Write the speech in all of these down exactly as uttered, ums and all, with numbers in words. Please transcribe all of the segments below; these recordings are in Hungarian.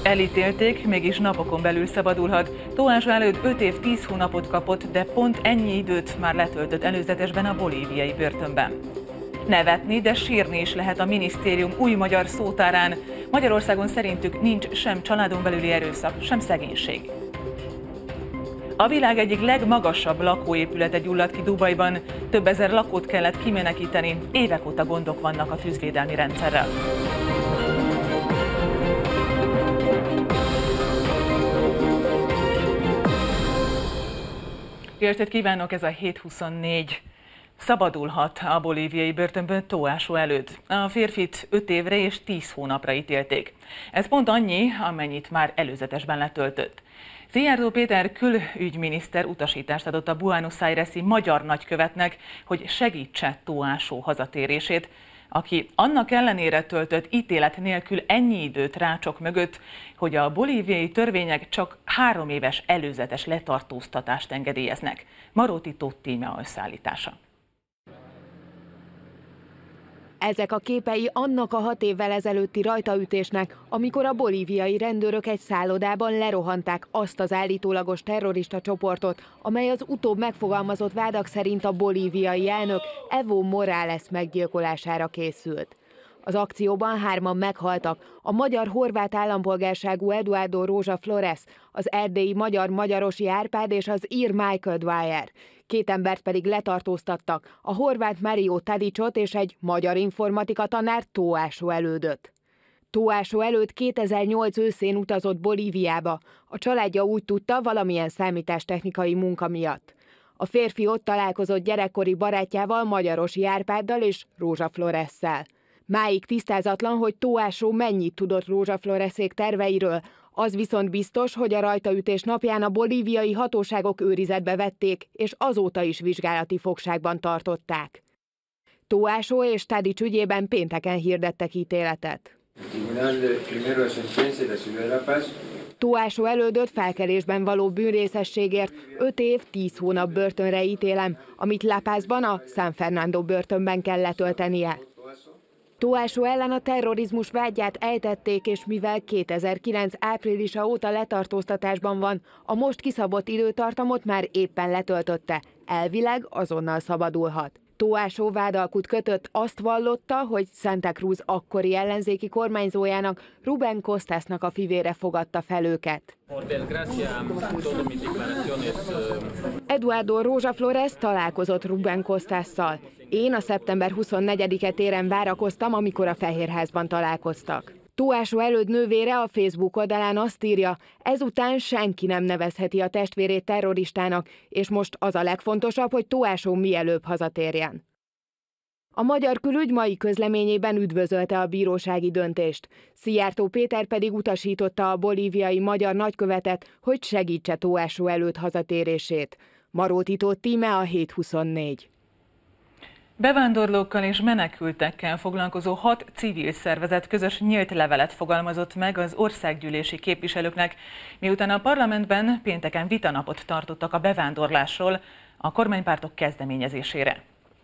Elítélték, mégis napokon belül szabadulhat. Tóásó előtt öt év tíz hónapot kapott, de pont ennyi időt már letöltött előzetesben a bolíviai börtönben. Nevetni, de sírni is lehet a minisztérium új magyar szótárán. Magyarországon szerintük nincs sem családon belüli erőszak, sem szegénység. A világ egyik legmagasabb lakóépülete gyulladt ki Dubajban. Több ezer lakót kellett kimenekíteni, évek óta gondok vannak a tűzvédelmi rendszerrel. Jó estét kívánok, ez a hét huszonnégy. Szabadulhat a bolíviai börtönből Tóásó előtt. A férfit öt évre és tíz hónapra ítélték. Ez pont annyi, amennyit már előzetesben letöltött. Szijjártó Péter külügyminiszter utasítást adott a Buenos Aires-i magyar nagykövetnek, hogy segítse Tóásó hazatérését, aki annak ellenére töltött ítélet nélkül ennyi időt rácsok mögött, hogy a bolíviai törvények csak három éves előzetes letartóztatást engedélyeznek. Maróti Totti íme összeállítása. Ezek a képei annak a hat évvel ezelőtti rajtaütésnek, amikor a bolíviai rendőrök egy szállodában lerohanták azt az állítólagos terrorista csoportot, amely az utóbb megfogalmazott vádak szerint a bolíviai elnök Evo Morales meggyilkolására készült. Az akcióban hárman meghaltak, a magyar-horvát állampolgárságú Eduardo Rosa Flores, az erdélyi magyar-magyarosi Árpád és az ír Michael Dwyer. Két embert pedig letartóztattak, a horvát Mario Tadicsot és egy magyar informatika tanár Tóásó elődöt. Tóásó előtt kétezer-nyolc őszén utazott Bolíviába, a családja úgy tudta, valamilyen számítástechnikai munka miatt. A férfi ott találkozott gyerekkori barátjával, Magyarosi Árpáddal és Rosa Floresszel. Máig tisztázatlan, hogy Tóásó mennyit tudott Rosa Floresék terveiről, az viszont biztos, hogy a rajtaütés napján a bolíviai hatóságok őrizetbe vették, és azóta is vizsgálati fogságban tartották. Tóásó és Tadics ügyében pénteken hirdettek ítéletet. Tóásó elődöt felkelésben való bűnrészességért öt év, tíz hónap börtönre ítélem, amit La Pazban, a San Fernando börtönben kell letöltenie. Tóásó ellen a terrorizmus vádját ejtették, és mivel kétezer-kilenc áprilisa óta letartóztatásban van, a most kiszabott időtartamot már éppen letöltötte, elvileg azonnal szabadulhat. Tóásó vádalkut kötött, azt vallotta, hogy Santa Cruz akkori ellenzéki kormányzójának, Rubén Costasnak a fivére fogadta fel őket. Eduardo Rosa Flores találkozott Rubén Costasszal. Én a szeptember huszonnegyedike téren várakoztam, amikor a Fehérházban találkoztak. Tóásó előtt nővére a Facebook oldalán azt írja, ezután senki nem nevezheti a testvérét terroristának, és most az a legfontosabb, hogy Tóásó mielőbb hazatérjen. A magyar külügy mai közleményében üdvözölte a bírósági döntést. Szijjártó Péter pedig utasította a bolíviai magyar nagykövetet, hogy segítse Tóásó előtt hazatérését. Maróti Totti íme a hét huszonnégy. Bevándorlókkal és menekültekkel foglalkozó hat civil szervezet közös nyílt levelet fogalmazott meg az országgyűlési képviselőknek, miután a parlamentben pénteken vitanapot tartottak a bevándorlásról a kormánypártok kezdeményezésére.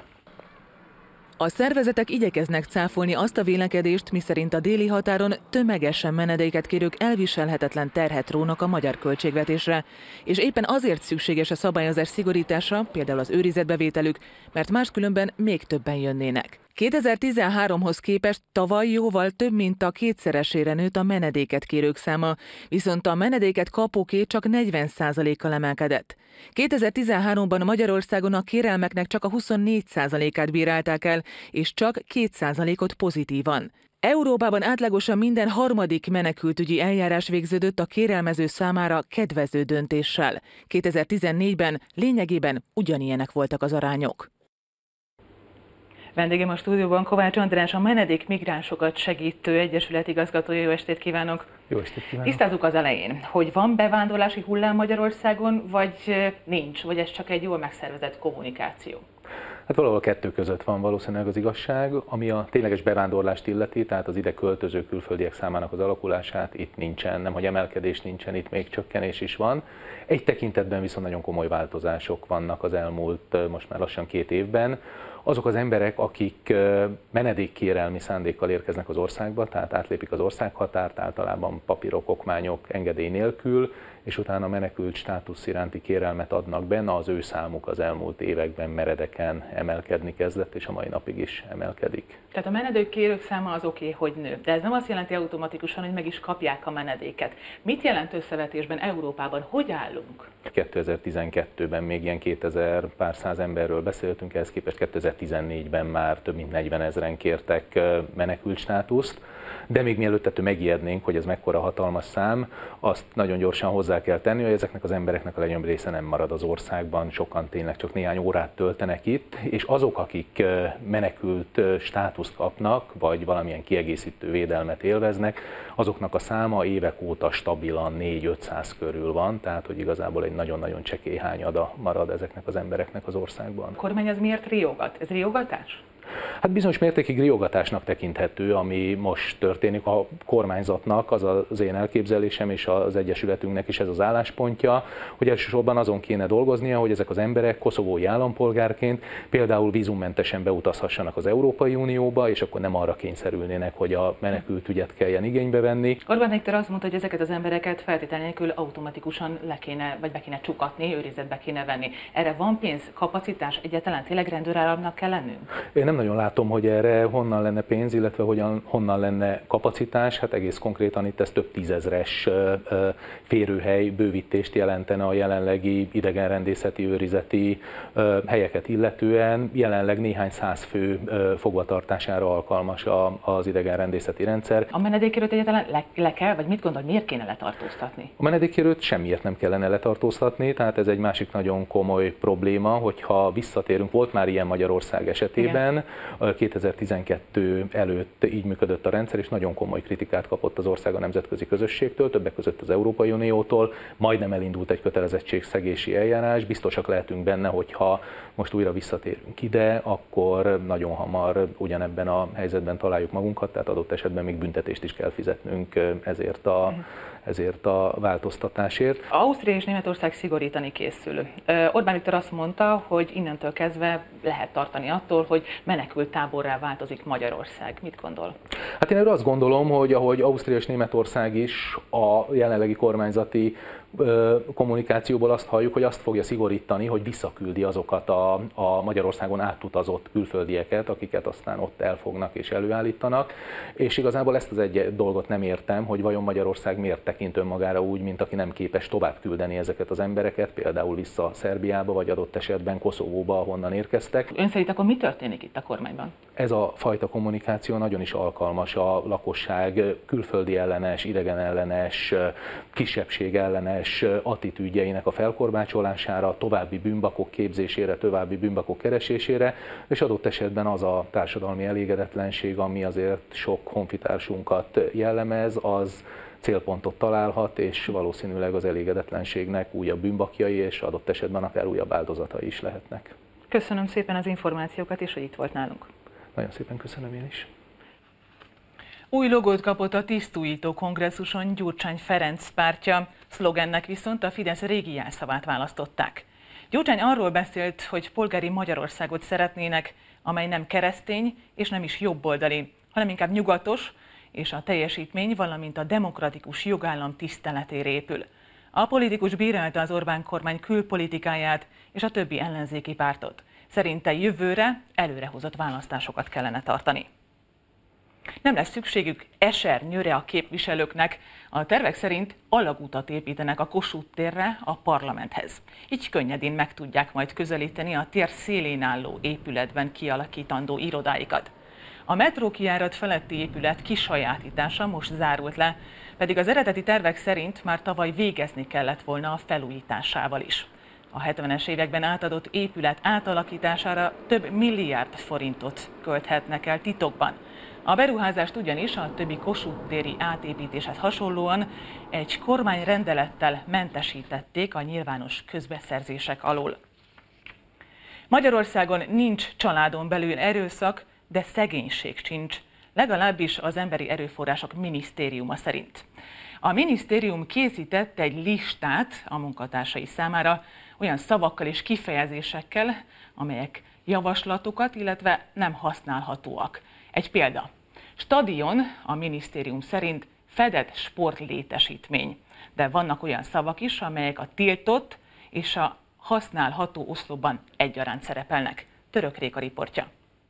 A szervezetek igyekeznek cáfolni azt a vélekedést, miszerint a déli határon tömegesen menedéket kérők elviselhetetlen terhet rónak a magyar költségvetésre, és éppen azért szükséges a szabályozás szigorítása, például az őrizetbevételük, mert máskülönben még többen jönnének. kétezer-tizenháromhoz képest tavaly jóval több mint a kétszeresére nőtt a menedéket kérők száma, viszont a menedéket kapóké csak negyven százalékkal emelkedett. kétezer-tizenháromban Magyarországon a kérelmeknek csak a huszonnégy százalékát bírálták el, és csak két százalékot pozitívan. Európában átlagosan minden harmadik menekültügyi eljárás végződött a kérelmező számára kedvező döntéssel. kétezer-tizennégyben lényegében ugyanilyenek voltak az arányok. Vendégem a stúdióban Kovács András, a menedék migránsokat segítő egyesület igazgatója. Jó estét kívánok! Jó estét kívánok! Tisztázzuk az elején, hogy van bevándorlási hullám Magyarországon, vagy nincs, vagy ez csak egy jól megszervezett kommunikáció? Hát valahol a kettő között van valószínűleg az igazság, ami a tényleges bevándorlást illeti, tehát az ide költöző külföldiek számának az alakulását, itt nincsen, nem hogy emelkedés nincsen, itt még csökkenés is van. Egy tekintetben viszont nagyon komoly változások vannak az elmúlt most már lassan két évben. Azok az emberek, akik menedékkérelmi szándékkal érkeznek az országba, tehát átlépik az országhatárt, általában papírok, okmányok, engedély nélkül, és utána menekült státusz iránti kérelmet adnak benne, az ő számuk az elmúlt években meredeken emelkedni kezdett, és a mai napig is emelkedik. Tehát a menedékkérők száma az oké, okay, hogy nő, de ez nem azt jelenti automatikusan, hogy meg is kapják a menedéket. Mit jelent összevetésben Európában? Hogy állunk? kétezer-tizenkettőben még ilyen kétezer pár száz emberről beszéltünk, ehhez képest kétezer-tizennégyben már több mint negyvenezren kértek menekült státuszt. De még mielőtt ettől megijednénk, hogy ez mekkora hatalmas szám, azt nagyon gyorsan hozzá kell tenni, hogy ezeknek az embereknek a legnagyobb része nem marad az országban, sokan tényleg csak néhány órát töltenek itt, és azok, akik menekült státuszt kapnak, vagy valamilyen kiegészítő védelmet élveznek, azoknak a száma évek óta stabilan négy-ötszáz körül van, tehát hogy igazából egy nagyon-nagyon csekély hányada marad ezeknek az embereknek az országban. A kormány ez miért riogat? Ez riogatás? Hát bizonyos mértékig riogatásnak tekinthető, ami most történik a kormányzatnak, az az én elképzelésem és az Egyesületünknek is ez az álláspontja, hogy elsősorban azon kéne dolgoznia, hogy ezek az emberek koszovói állampolgárként például vízummentesen beutazhassanak az Európai Unióba, és akkor nem arra kényszerülnének, hogy a menekültügyet kelljen igénybe venni. Orbán Viktor azt mondta, hogy ezeket az embereket feltétel nélkül automatikusan le kéne, vagy be kéne csukatni, őrizetbe kéne venni. Erre van pénz, kapacitás, egyáltalán tényleg rendőrállamnak kell lennünk? Én nem nagyon látom, hogy erre honnan lenne pénz, illetve hogyan, honnan lenne kapacitás. Hát egész konkrétan itt ez több tízezres férőhely bővítést jelentene a jelenlegi idegenrendészeti, őrizeti helyeket illetően. Jelenleg néhány száz fő fogvatartására alkalmas az idegenrendészeti rendszer. A menedékkérőt egyáltalán le, le kell, vagy mit gondol, miért kéne letartóztatni? A menedékkérőt semmiért nem kellene letartóztatni, tehát ez egy másik nagyon komoly probléma, hogyha visszatérünk, volt már ilyen Magyarország esetében. Igen. kétezer-tizenkettő előtt így működött a rendszer, és nagyon komoly kritikát kapott az ország a nemzetközi közösségtől, többek között az Európai Uniótól, majdnem elindult egy kötelezettségszegési eljárás, biztosak lehetünk benne, hogyha most újra visszatérünk ide, akkor nagyon hamar ugyanebben a helyzetben találjuk magunkat, tehát adott esetben még büntetést is kell fizetnünk ezért a, ezért a változtatásért. Ausztria és Németország szigorítani készül. Orbán Viktor azt mondta, hogy innentől kezdve lehet tartani attól, hogy menekült táborrá változik Magyarország. Mit gondol? Hát én erről azt gondolom, hogy ahogy Ausztria és Németország is a jelenlegi kormányzati kommunikációból azt halljuk, hogy azt fogja szigorítani, hogy visszaküldi azokat a, a Magyarországon átutazott külföldieket, akiket aztán ott elfognak és előállítanak. És igazából ezt az egy dolgot nem értem, hogy vajon Magyarország miért tekint önmagára úgy, mint aki nem képes tovább küldeni ezeket az embereket, például vissza Szerbiába, vagy adott esetben Koszovóba, ahonnan érkeztek. Ön szerint akkor mi történik itt a kormányban? Ez a fajta kommunikáció nagyon is alkalmas a lakosság külföldi ellenes, idegen ellenes, kisebbség ellenes attitűdjeinek a felkorbácsolására, további bűnbakok képzésére, további bűnbakok keresésére, és adott esetben az a társadalmi elégedetlenség, ami azért sok honfitársunkat jellemez, az célpontot találhat, és valószínűleg az elégedetlenségnek újabb bűnbakjai, és adott esetben akár újabb áldozatai is lehetnek. Köszönöm szépen az információkat, és hogy itt volt nálunk. Nagyon szépen köszönöm én is. Új logót kapott a tisztújító kongresszuson Gyurcsány Ferenc pártja, szlogennek viszont a Fidesz régi jelszavát választották. Gyurcsány arról beszélt, hogy polgári Magyarországot szeretnének, amely nem keresztény és nem is jobboldali, hanem inkább nyugatos, és a teljesítmény, valamint a demokratikus jogállam tiszteletére épül. A politikus bírálta az Orbán kormány külpolitikáját és a többi ellenzéki pártot. Szerinte jövőre előrehozott választásokat kellene tartani. Nem lesz szükségük esernyőre a képviselőknek. A tervek szerint alagutat építenek a Kossuth térre a parlamenthez. Így könnyedén meg tudják majd közelíteni a tér szélén álló épületben kialakítandó irodáikat. A metrókijárat feletti épület kisajátítása most zárult le, pedig az eredeti tervek szerint már tavaly végezni kellett volna a felújításával is. A hetvenes években átadott épület átalakítására több milliárd forintot költhetnek el titokban. A beruházást ugyanis a többi Kossuth téri átépítéshez hasonlóan egy kormányrendelettel mentesítették a nyilvános közbeszerzések alól. Magyarországon nincs családon belül erőszak, de szegénység sincs, legalábbis az Emberi Erőforrások Minisztériuma szerint. A minisztérium készített egy listát a munkatársai számára olyan szavakkal és kifejezésekkel, amelyek javaslatokat, illetve nem használhatóak. Egy példa. Stadion a minisztérium szerint fedett sportlétesítmény, de vannak olyan szavak is, amelyek a tiltott és a használható oszlopban egyaránt szerepelnek. Török Réka riportja.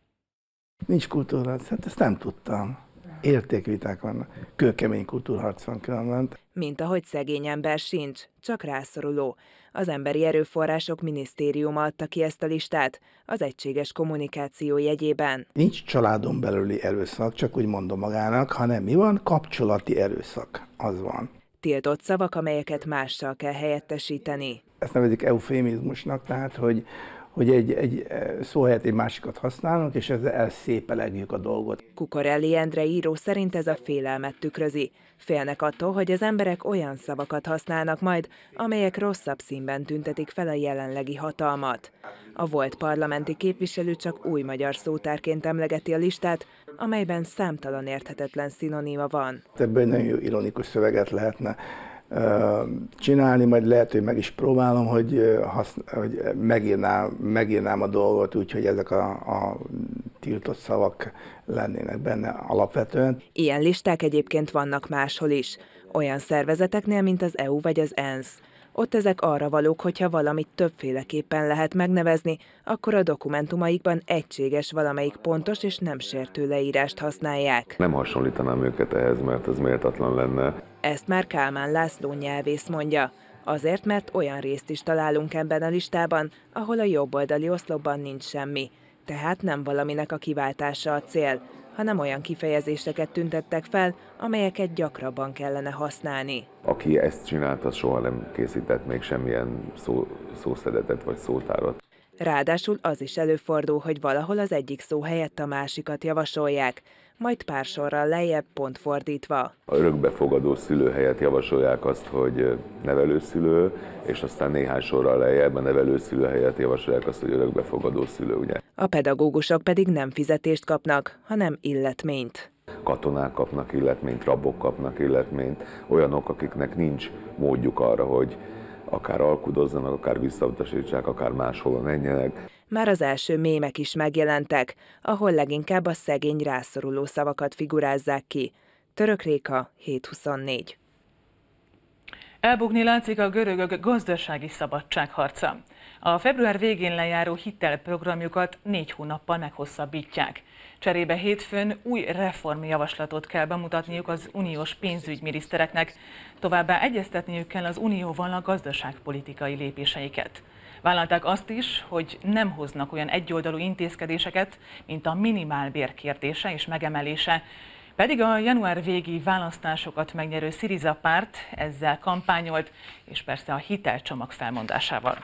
Nincs kultúrharc, hát ezt nem tudtam. Értékviták vannak. Kőkemény kultúrharc van különben. Mint ahogy szegény ember sincs, csak rászoruló. Az Emberi Erőforrások Minisztériuma adta ki ezt a listát az egységes kommunikáció jegyében. Nincs családon belüli erőszak, csak úgy mondom magának, hanem mi van? Kapcsolati erőszak. Az van. Tiltott szavak, amelyeket mással kell helyettesíteni. Ezt nevezik eufémizmusnak, tehát hogy hogy egy, egy szó helyett egy másikat használunk, és ezzel elszépelegjük a dolgot. Kukorelli Endre író szerint ez a félelmet tükrözi. Félnek attól, hogy az emberek olyan szavakat használnak majd, amelyek rosszabb színben tüntetik fel a jelenlegi hatalmat. A volt parlamenti képviselő csak új magyar szótárként emlegeti a listát, amelyben számtalan érthetetlen szinoníma van. Ebből nagyon jó ironikus szöveget lehetne csinálni, majd lehet, hogy meg is próbálom, hogy, haszn- hogy megírnám, megírnám a dolgot úgy, hogy ezek a, a tiltott szavak lennének benne alapvetően. Ilyen listák egyébként vannak máshol is, olyan szervezeteknél, mint az é u vagy az ENSZ. Ott ezek arra valók, hogyha valamit többféleképpen lehet megnevezni, akkor a dokumentumaikban egységes, valamelyik pontos és nem sértő leírást használják. Nem hasonlítanám őket ehhez, mert ez méltatlan lenne. Ezt már Kálmán László nyelvész mondja. Azért, mert olyan részt is találunk ebben a listában, ahol a jobboldali oszlopban nincs semmi. Tehát nem valaminek a kiváltása a cél, hanem olyan kifejezéseket tüntettek fel, amelyeket gyakrabban kellene használni. Aki ezt csinált, az soha nem készített még semmilyen szó, szószedetet vagy szótárat. Ráadásul az is előfordul, hogy valahol az egyik szó helyett a másikat javasolják, majd pár sorral lejjebb pont fordítva. A örökbefogadó szülő helyett javasolják azt, hogy nevelőszülő, és aztán néhány sorral lejjebb a nevelőszülő helyett javasolják azt, hogy örökbefogadó szülő, ugye? A pedagógusok pedig nem fizetést kapnak, hanem illetményt. Katonák kapnak illetményt, rabok kapnak illetményt, olyanok, akiknek nincs módjuk arra, hogy akár alkudozzanak, akár visszautasítsák, akár máshol menjenek. Már az első mémek is megjelentek, ahol leginkább a szegény rászoruló szavakat figurázzák ki. Török Réka, hét huszonnégy. Elbukni látszik a görögök gazdasági szabadságharca. A február végén lejáró hitelprogramjukat négy hónappal meghosszabbítják. Cserébe hétfőn új reformjavaslatot kell bemutatniuk az uniós pénzügyminisztereknek, továbbá egyeztetniük kell az unióval a gazdaságpolitikai lépéseiket. Vállalták azt is, hogy nem hoznak olyan egyoldalú intézkedéseket, mint a minimálbér kérdése és megemelése, pedig a január végi választásokat megnyerő Syriza párt ezzel kampányolt, és persze a hitelcsomag felmondásával.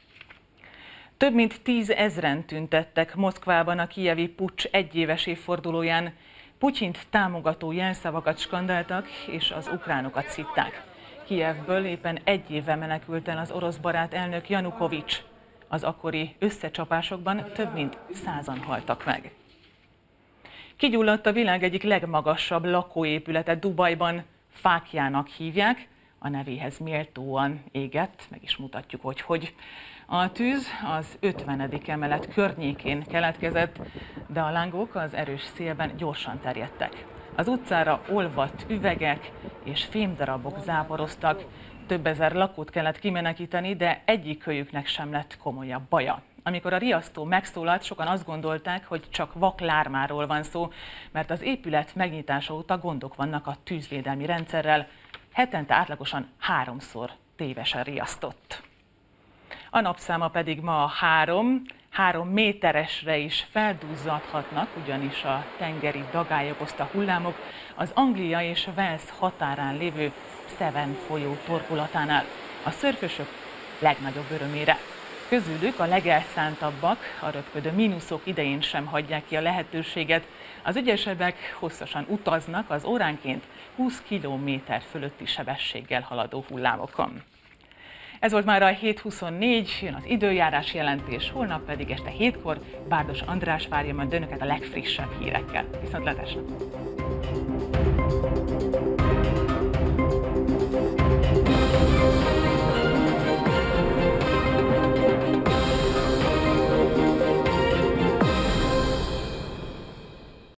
Több mint tízezren tüntettek Moszkvában a kijevi puccs egyéves évfordulóján. Putyint támogató jelszavakat skandáltak, és az ukránokat szitták. Kijevből éppen egy éve menekült el az orosz barát elnök Janukovics. Az akkori összecsapásokban több mint százan haltak meg. Kigyulladt a világ egyik legmagasabb lakóépülete Dubajban, Fákjának hívják, a nevéhez méltóan égett, meg is mutatjuk, hogy hogy. A tűz az ötvenedik emelet környékén keletkezett, de a lángok az erős szélben gyorsan terjedtek. Az utcára olvadt üvegek és fémdarabok záporoztak, több ezer lakót kellett kimenekíteni, de egyikőjüknek sem lett komolyabb baja. Amikor a riasztó megszólalt, sokan azt gondolták, hogy csak vaklármáról van szó, mert az épület megnyitása óta gondok vannak a tűzvédelmi rendszerrel, hetente átlagosan háromszor tévesen riasztott. A napszáma pedig ma három, három méteresre is feldúzzadhatnak, ugyanis a tengeri dagály okozta hullámok az Anglia és Wales határán lévő Severn folyó torkolatánál. A szörfösök legnagyobb örömére. Közülük a legelszántabbak, a röpködő mínuszok idején sem hagyják ki a lehetőséget. Az ügyesebbek hosszasan utaznak az óránként húsz kilométer fölötti sebességgel haladó hullámokon. Ez volt már a hét huszonnégy, jön az időjárás jelentés, holnap pedig este hétkor Bárdos András várja majd önöket a legfrissebb hírekkel. Viszontlátásra!